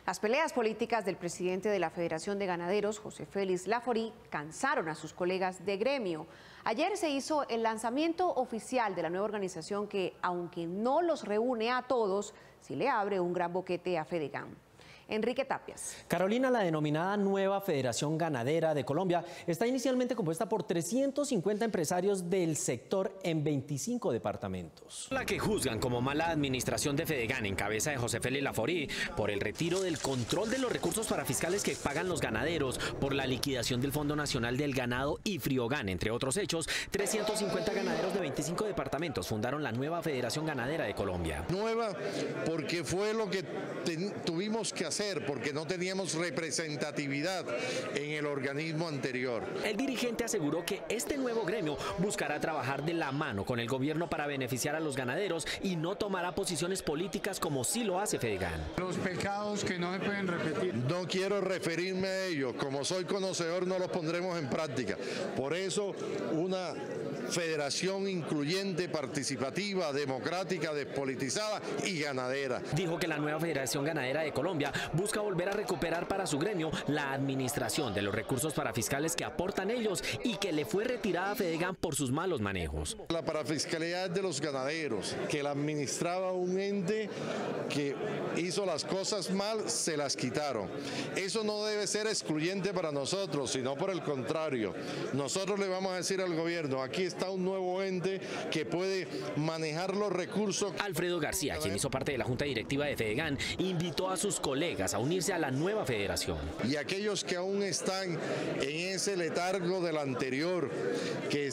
Las peleas políticas del presidente de la Federación de Ganaderos, José Félix Laforí, cansaron a sus colegas de gremio. Ayer se hizo el lanzamiento oficial de la nueva organización que, aunque no los reúne a todos, sí le abre un gran boquete a Fedegan. Enrique Tapias. Carolina, la denominada Nueva Federación Ganadera de Colombia está inicialmente compuesta por 350 empresarios del sector en 25 departamentos. La que juzgan como mala administración de Fedegan en cabeza de José Félix Laforí por el retiro del control de los recursos parafiscales que pagan los ganaderos, por la liquidación del Fondo Nacional del Ganado y Friogan, entre otros hechos. 350 ganaderos de 25 departamentos fundaron la Nueva Federación Ganadera de Colombia. Nueva porque fue lo que tuvimos que hacer, porque no teníamos representatividad en el organismo anterior. El dirigente aseguró que este nuevo gremio buscará trabajar de la mano con el gobierno para beneficiar a los ganaderos y no tomará posiciones políticas como sí lo hace Fedegan. Los pecados que no se pueden repetir. No quiero referirme a ellos, como soy conocedor no los pondremos en práctica. Por eso una federación incluyente, participativa, democrática, despolitizada y ganadera. Dijo que la Nueva Federación Ganadera de Colombia busca volver a recuperar para su gremio la administración de los recursos parafiscales que aportan ellos y que le fue retirada a Fedegan por sus malos manejos. La parafiscalidad de los ganaderos, que la administraba un ente que hizo las cosas mal, se las quitaron. Eso no debe ser excluyente para nosotros, sino por el contrario. Nosotros le vamos a decir al gobierno, aquí está un nuevo ente que puede manejar los recursos. Alfredo García, quien hizo parte de la Junta Directiva de Fedegan, invitó a sus colegas a unirse a la nueva federación. Y aquellos que aún están en ese letargo del anterior, que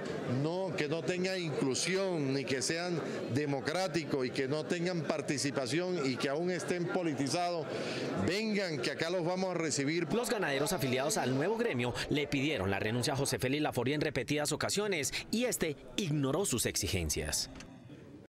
no tengan inclusión, ni que sean democráticos y que no tengan participación y que aún estén politizados, vengan que acá los vamos a recibir. Los ganaderos afiliados al nuevo gremio le pidieron la renuncia a José Félix Laforí en repetidas ocasiones y este ignoró sus exigencias.